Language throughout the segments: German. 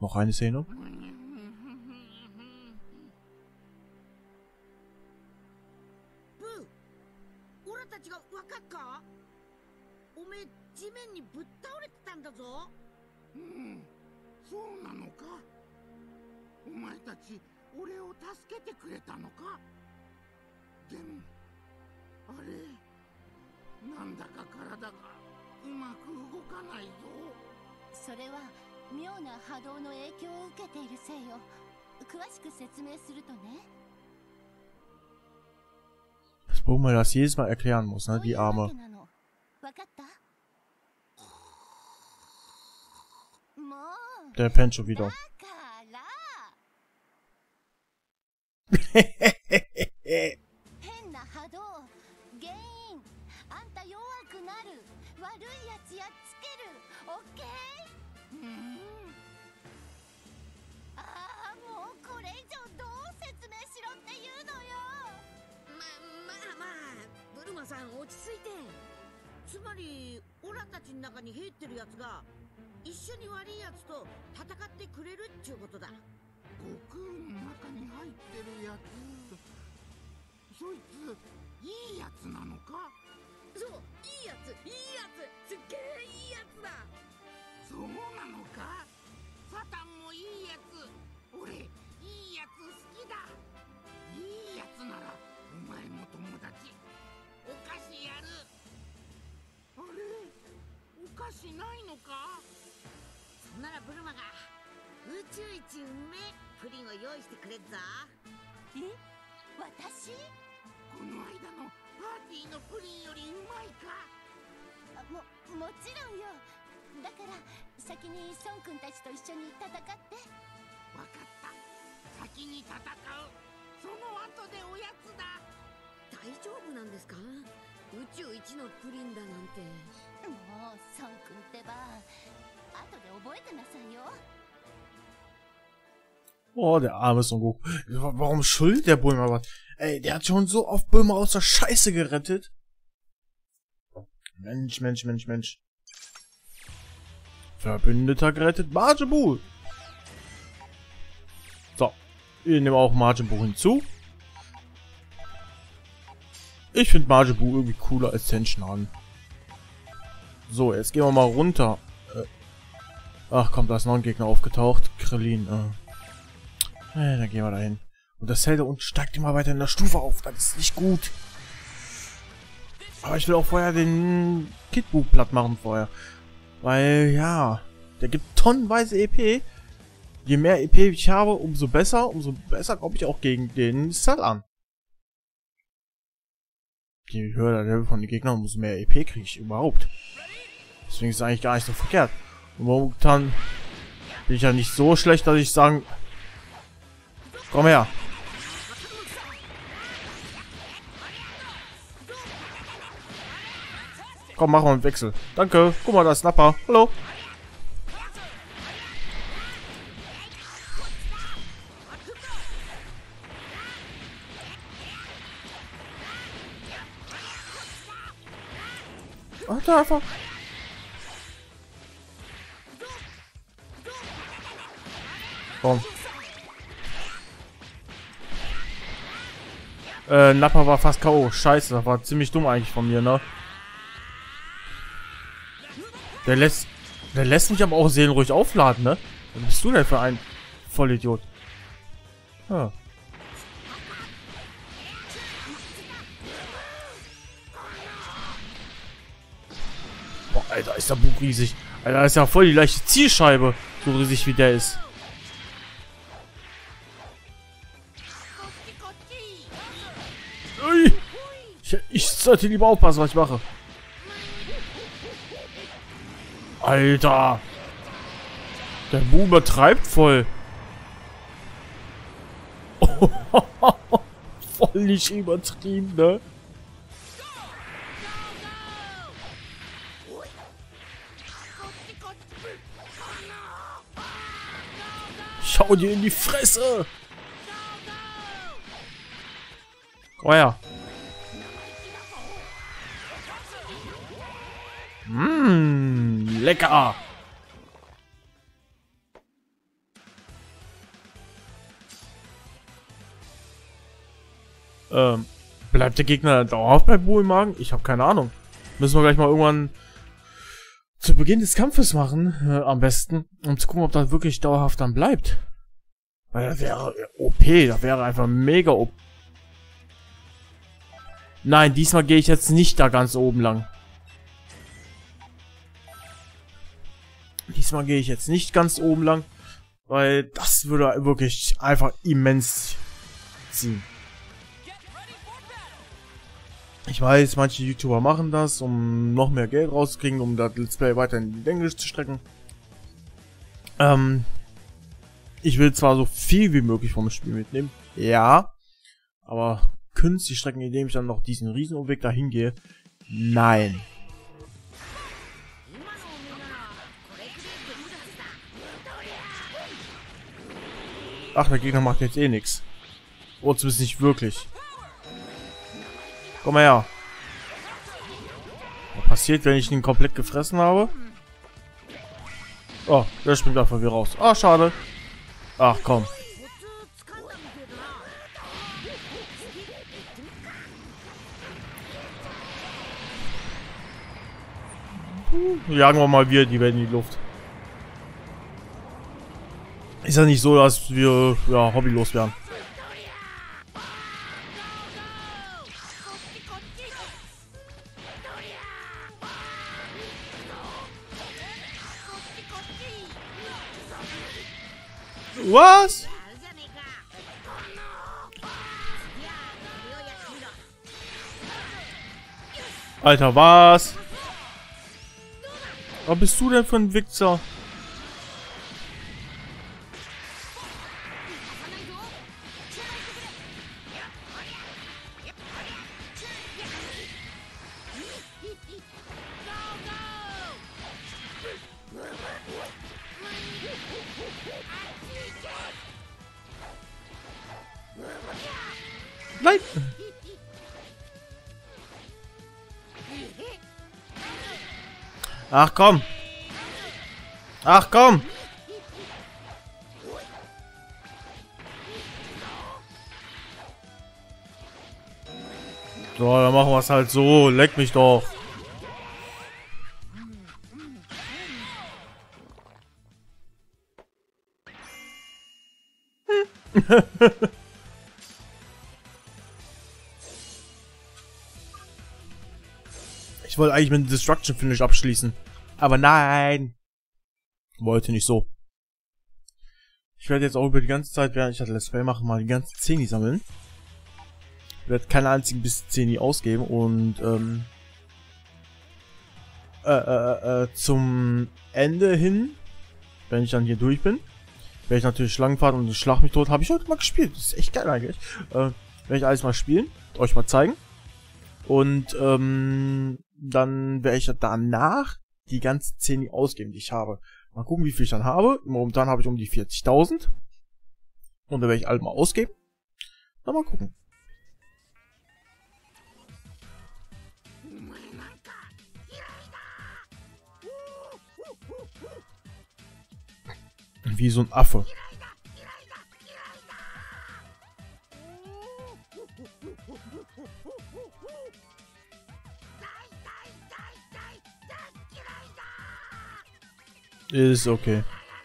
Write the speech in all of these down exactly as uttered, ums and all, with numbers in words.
Noch eine Szene. Wo man das jedes Mal erklären muss, ne? Die Arme. Der pennt schon wieder. Oh, der arme Son Goku. Warum schuldet der Bulma was? Ey, der hat schon so oft Bulma aus der Scheiße gerettet. Mensch, Mensch, Mensch, Mensch. Verbündeter gerettet, Majin Buu. So, wir nehmen auch Majin Buu hinzu. Ich finde Majin Buu irgendwie cooler als Tenshinhan. So, jetzt gehen wir mal runter. Äh, ach komm, da ist noch ein Gegner aufgetaucht. Krillin. Äh. äh, dann gehen wir da hin. Und das Cell da unten steigt immer weiter in der Stufe auf. Das ist nicht gut. Aber ich will auch vorher den Kid Buu platt machen vorher. Weil, ja, der gibt tonnenweise E P. Je mehr E P ich habe, umso besser. Umso besser komme ich auch gegen den Cell an. Je höher der Level von den Gegnern, umso mehr E P kriege ich überhaupt. Deswegen ist es eigentlich gar nicht so verkehrt. Und momentan bin ich ja nicht so schlecht, dass ich sagen... Komm her. Komm, machen wir einen Wechsel. Danke. Guck mal, da ist Nappa. Hallo. Ach, da einfach. Komm. Äh, Nappa war fast K O. Scheiße, das war ziemlich dumm eigentlich von mir, ne? Der lässt... Der lässt mich aber auch seelenruhig aufladen, ne? Was bist du denn für ein Vollidiot? Ja. Boah, Alter, ist der Bug riesig. Alter, das ist ja voll die leichte Zielscheibe. So riesig wie der ist. Ui. Ich, ich sollte lieber aufpassen, was ich mache. Alter. Der Buu übertreibt voll. Voll nicht übertrieben, ne? Schau dir in die Fresse! Komm her! Mmh, lecker! Ähm, bleibt der Gegner dauerhaft bei Buhlmagen? Ich habe keine Ahnung. Müssen wir gleich mal irgendwann zu Beginn des Kampfes machen, äh, am besten, um zu gucken, ob das wirklich dauerhaft dann bleibt. Weil das wäre O P, das wäre einfach mega O P. Nein, diesmal gehe ich jetzt nicht da ganz oben lang. Diesmal gehe ich jetzt nicht ganz oben lang, weil das würde wirklich einfach immens ziehen. Ich weiß, manche YouTuber machen das, um noch mehr Geld rauszukriegen, um das Let's Play weiter in die Länge zu strecken. Ähm, ich will zwar so viel wie möglich vom Spiel mitnehmen, ja, aber künstlich strecken, indem ich dann noch diesen Riesenumweg dahin gehe, nein. Ach, der Gegner macht jetzt eh nichts. Oder zumindest nicht wirklich. Komm mal her. Was passiert, wenn ich ihn komplett gefressen habe? Oh, der springt einfach wieder raus. Ah, schade. Ach, komm. Jagen wir mal wieder die Welt in die Luft. Ist ja nicht so, dass wir ja hobbylos werden. Was? Alter, was? Was bist du denn für ein Wichser? Nein! Ach komm! Ach komm! So, dann machen wir es halt so. Leck mich doch. Ich wollte eigentlich mit dem Destruction Finish abschließen. Aber nein! Wollte nicht so. Ich werde jetzt auch über die ganze Zeit, während ich das Let's Play mache, mal die ganzen Zeni sammeln. Ich werde keine einzigen bis Zeni ausgeben und ähm, äh, äh, äh, zum Ende hin, wenn ich dann hier durch bin, werde ich natürlich Schlangenfahrt und Schlag mich tot. Habe ich heute mal gespielt. Das ist echt geil eigentlich. Äh, werde ich alles mal spielen, euch mal zeigen. Und ähm, dann werde ich danach die ganzen Zeni ausgeben, die ich habe. Mal gucken, wie viel ich dann habe. Momentan habe ich um die vierzigtausend. Und da werde ich alle mal ausgeben. Dann mal gucken. Wie so ein Affe. Ist okay.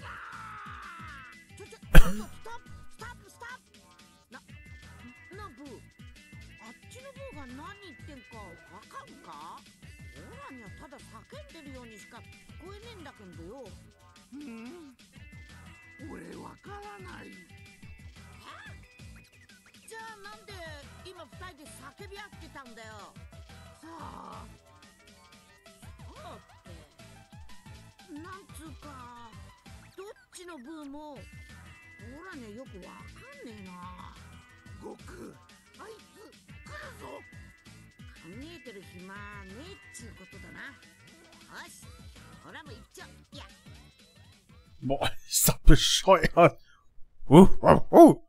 Boah, ist doch bescheuert. Uh, uh, uh.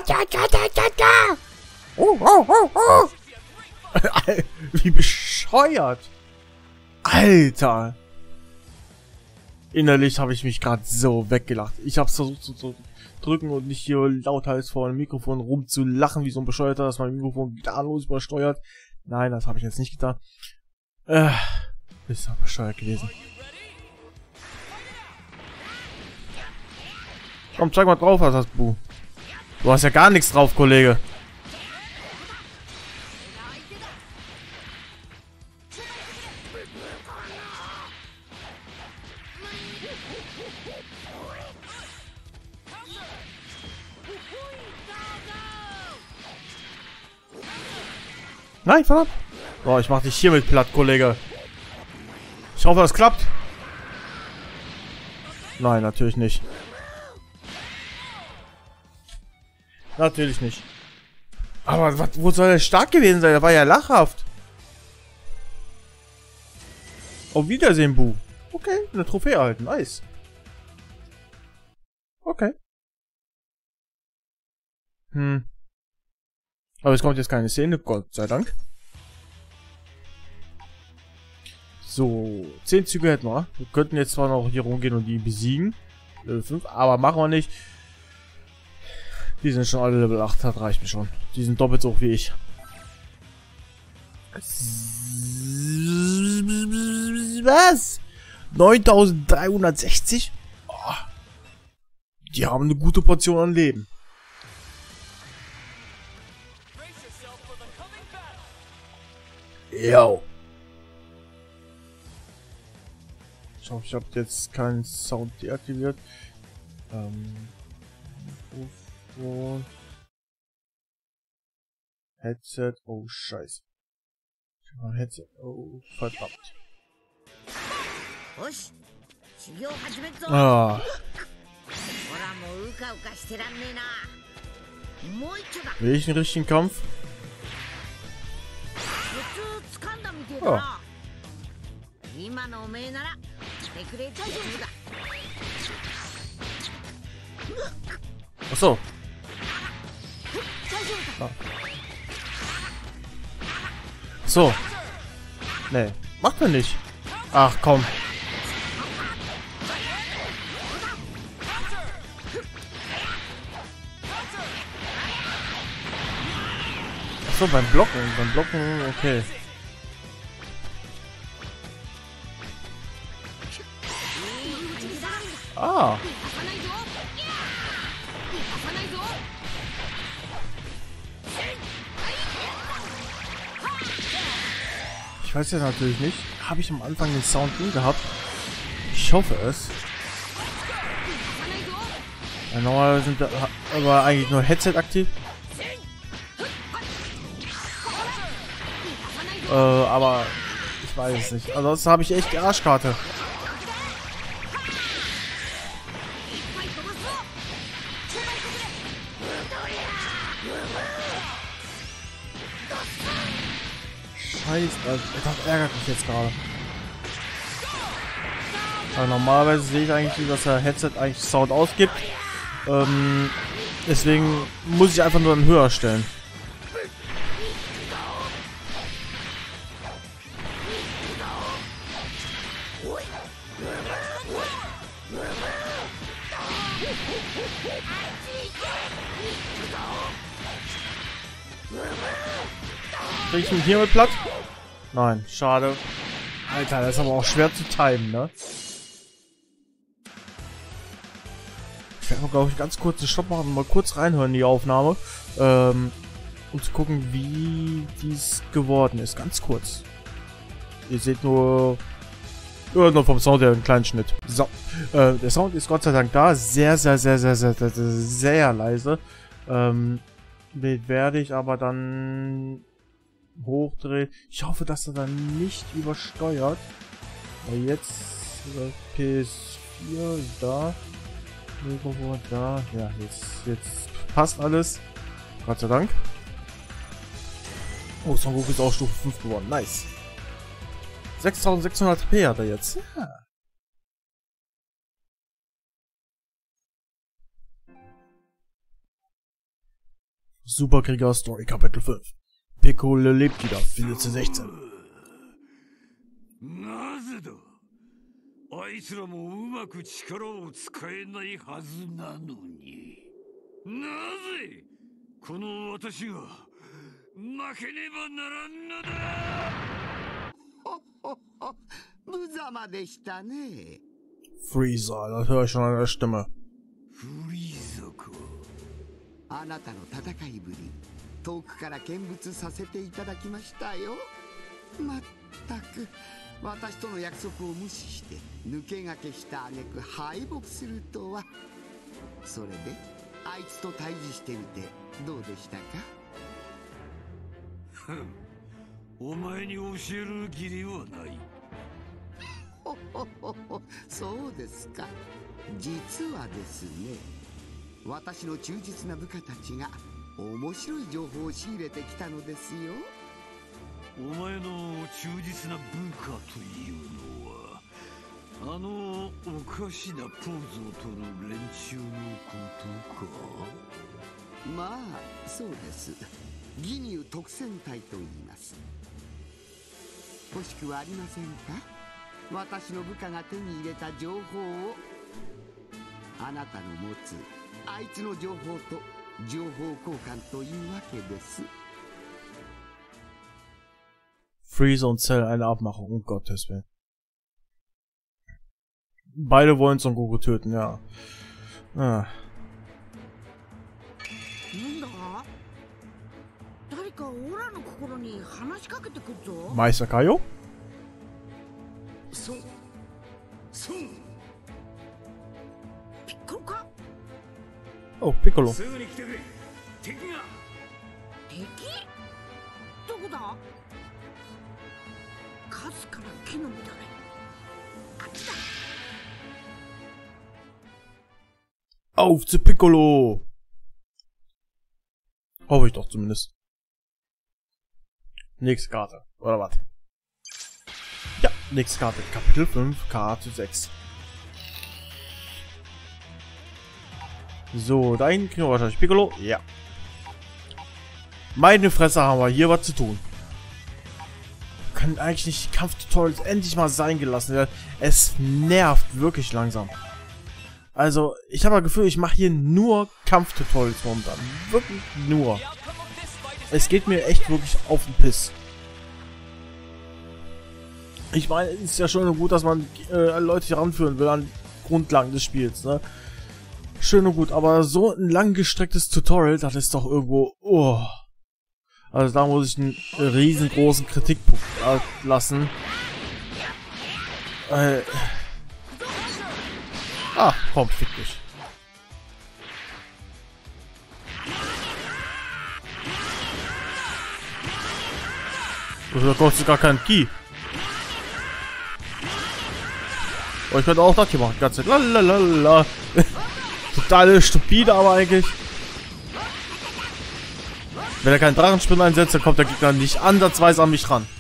Uh, uh, uh, uh. Wie bescheuert. Alter. Innerlich habe ich mich gerade so weggelacht. Ich habe versucht zu, zu drücken und nicht hier lauthals vor dem Mikrofon rumzulachen, wie so ein Bescheuerter, dass mein Mikrofon gnadenlos übersteuert. Nein, das habe ich jetzt nicht getan. Äh, ist doch bescheuert gewesen. Komm, zeig mal drauf, was hast du. Du hast ja gar nichts drauf, Kollege. Nein, verdammt. So, ich mach dich hiermit platt, Kollege. Ich hoffe, das klappt. Nein, natürlich nicht. Natürlich nicht. Aber was, wo soll er stark gewesen sein? Der war ja lachhaft. Auf Wiedersehen, Bu. Okay, eine Trophäe erhalten. Nice. Okay. Hm. Aber es kommt jetzt keine Szene, Gott sei Dank. So, zehn Züge hätten wir. Wir könnten jetzt zwar noch hier rumgehen und die besiegen. Level fünf, aber machen wir nicht. Die sind schon alle Level acht, das reicht mir schon. Die sind doppelt so hoch wie ich. Was? neuntausenddreihundertsechzig? Oh. Die haben eine gute Portion an Leben. Yo. Ich hoffe, ich habe jetzt keinen Sound deaktiviert. Ähm. Mikrofon. Headset. Oh, scheiße. Headset. Oh, verdammt. Ah. Will ich einen richtigen Kampf? Oh. Ach so. Ah. So. Nee, macht er nicht. Ach komm. Ach so, beim Blocken, beim Blocken, okay. Ah. Ich weiß ja natürlich nicht. Habe ich am Anfang den Sound drin gehabt? Ich hoffe es. Ja, normalerweise sind da aber eigentlich nur Headset aktiv. Äh, aber ich weiß es nicht. Ansonsten habe ich echt die Arschkarte. Scheiße, das ärgert mich jetzt gerade. Also normalerweise sehe ich eigentlich, dass der Headset eigentlich Sound ausgibt. Ähm, deswegen muss ich einfach nur dann höher stellen. Krieg ich ihn hier mit platt? Nein, schade. Alter, das ist aber auch schwer zu timen, ne? Ich werde mal, glaube ich, ganz kurz einen Stopp machen und mal kurz reinhören in die Aufnahme. Ähm, um zu gucken, wie dies geworden ist. Ganz kurz. Ihr seht nur... Ja, nur vom Sound her einen kleinen Schnitt. So. Äh, der Sound ist Gott sei Dank da. Sehr, sehr, sehr, sehr, sehr, sehr, sehr, sehr leise. Ähm, den werde ich aber dann... hochdreht. Ich hoffe, dass er dann nicht übersteuert. Weil jetzt P S vier da. Mikrofon da. Ja, jetzt, jetzt passt alles. Gott sei Dank. Oh, Son Goku ist auch Stufe fünf geworden. Nice. sechstausendsechshundert P hat er jetzt. Ja. Superkrieger Story Kapitel fünf. Piccolo lebt wieder, vier zu sechzehn. あいつらもうまく力を使えないはずなのに。なぜこの私が負けねばならんのだ。 ほほほ、無様でしたね。 Freezer, das höre ich schon an der Stimme. フリーザか。 あなたの戦いぶり、遠くから見物させていただきましたよ。まったく、私との約束を無視して抜け駆けした挙句敗北するとは。それであいつと対峙してみてどうでしたか？ お前に教える義理はない。 ほほほほ、そうですか。実はですね、私の忠実な部下たちが面白い情報を仕入れてきたのですよ。 お前の忠実な部下というのは、あのおかしなポーズをとる連中のことか？ まあそうです。ギニュー特戦隊と言います。欲しくはありませんか？私の部下が手に入れた情報を。あなたの持つあいつの情報と情報交換というわけです。 Freezer und Cell eine Abmachung, um Gottes Willen. Beide wollen Son Goku töten, ja. Ah. Meister Kaio? So. So. Piccolo? Oh, Piccolo. すぐに来てくれ。敵が。 敵？どこだ？かすから木の実だね。あっちだ。 Auf zu Piccolo! Hoffe ich doch zumindest. Nächste Karte. Oder was? Ja, nächste Karte. Kapitel fünf, Karte sechs. So, da hinten kriegen wir wahrscheinlich Piccolo. Ja. Meine Fresse, haben wir hier was zu tun. Wir können eigentlich nicht die Kampftutorials endlich mal sein gelassen werden. Es nervt wirklich langsam. Also, ich habe das Gefühl, ich mache hier nur Kampftutorials momentan. Wirklich nur. Es geht mir echt wirklich auf den Piss. Ich meine, es ist ja schon gut, dass man äh, Leute hier ranführen will an Grundlagen des Spiels, ne? Schön und gut, aber so ein langgestrecktes Tutorial, das ist doch irgendwo... Oh. Also da muss ich einen riesengroßen Kritikpunkt lassen. Äh... Ah, komm, fick dich. Da kostet gar keinen Ki. Oh, ich könnte auch das hier machen, die ganze Zeit. Lalalala. Total stupide, aber eigentlich. Wenn er keinen Drachenspin einsetzt, dann kommt der Gegner nicht ansatzweise an mich ran.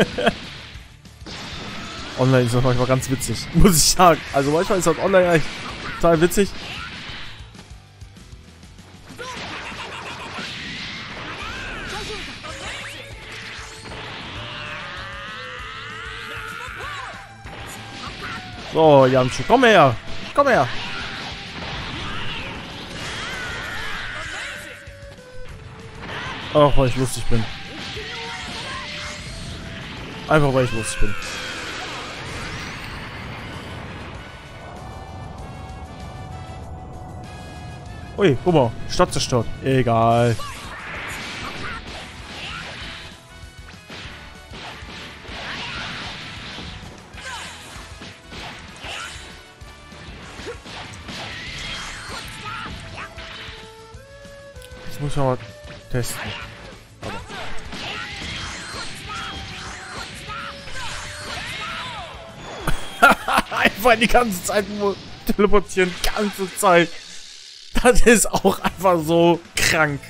Online ist das manchmal ganz witzig, muss ich sagen. Also manchmal ist das online eigentlich total witzig. So, Yamchu, komm her! Komm her! Ach, weil ich lustig bin. Einfach weil ich lustig bin. Ui, guck mal, Stadt zerstört. Egal. Das muss ich mal testen. Einfach die ganze Zeit nur teleportieren, ganze Zeit. Das ist auch einfach so krank.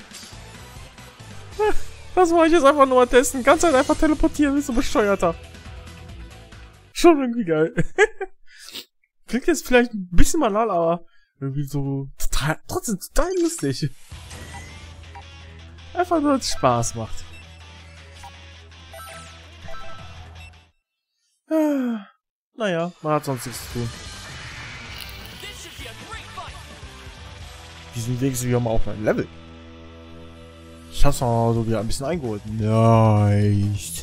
Das wollte ich jetzt einfach nur mal testen. Ganz halt einfach teleportieren, wie so bescheuerter. Schon irgendwie geil. Klingt jetzt vielleicht ein bisschen banal, aber irgendwie so total, trotzdem total lustig. Einfach nur, dass es Spaß macht. naja, man hat sonst nichts zu tun. Die sind wenigstens wieder mal auf meinem Level. Ich hab's mal so wieder ein bisschen eingeholt. Nice.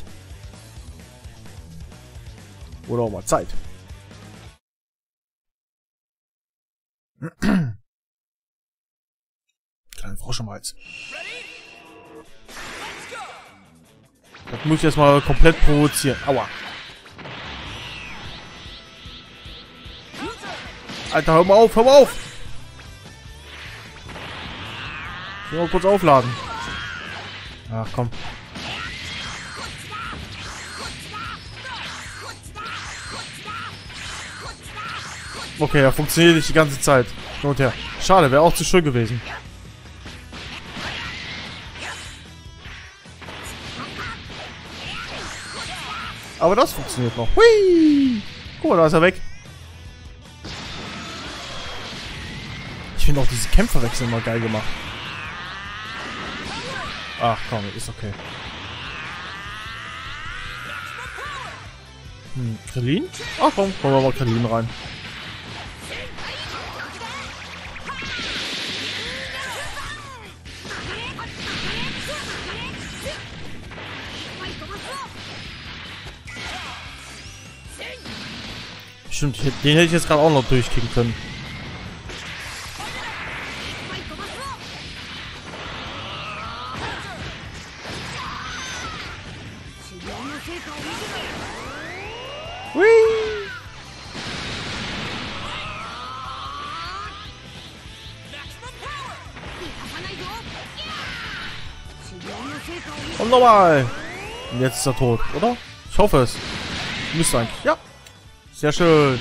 Oder auch mal Zeit. Kleine Frosch im Hals. Das muss ich erstmal komplett provozieren. Aua. Alter, hör mal auf, hör mal auf! Ich will mal kurz aufladen. Ach komm. Okay, er funktioniert nicht die ganze Zeit. Hin und her. Schade, wäre auch zu schön gewesen. Aber das funktioniert noch. Hui! Guck mal, da ist er weg. Ich finde auch diese Kämpferwechsel immer geil gemacht. Ach komm, ist okay. Hm, Krillin? Ach komm, kommen wir mal Krillin rein. Stimmt, den hätte ich jetzt gerade auch noch durchkicken können. Hui! Und nochmal! Und jetzt ist er tot, oder? Ich hoffe es. Müsste eigentlich. Ja. Sehr schön.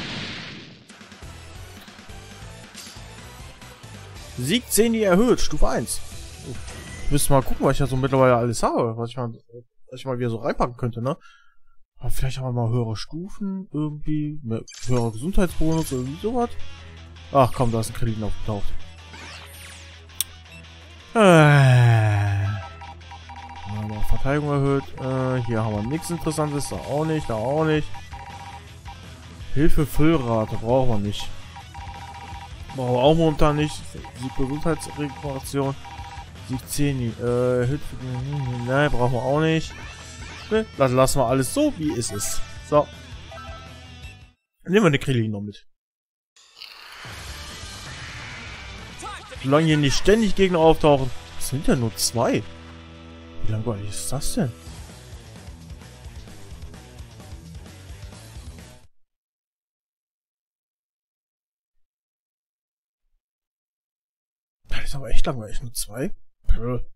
Sieg Zeni erhöht, Stufe eins. Ich müsste mal gucken, was ich ja so mittlerweile alles habe. Was ich mal, was ich mal wieder so reinpacken könnte, ne? Aber vielleicht haben wir mal höhere Stufen, irgendwie. Mehr, höherer Gesundheitsbonus, irgendwie sowas. Ach komm, da ist ein Krillin aufgetaucht. Äh. Mal Verteidigung erhöht. Äh, hier haben wir nichts Interessantes, da auch nicht, da auch nicht. Hilfe Füllrate brauchen wir nicht. Brauchen wir auch momentan nicht. Sieg Gesundheitsregeneration. Sieg Zeni. Äh, Hilfe. Nein, brauchen wir auch nicht. Ne, das lassen wir alles so, wie es ist. So. Nehmen wir eine Krillin noch mit. Solange hier nicht ständig Gegner auftauchen. Es sind ja nur zwei. Wie langweilig ist das denn? Das ist aber echt langweilig. Nur zwei? Pö.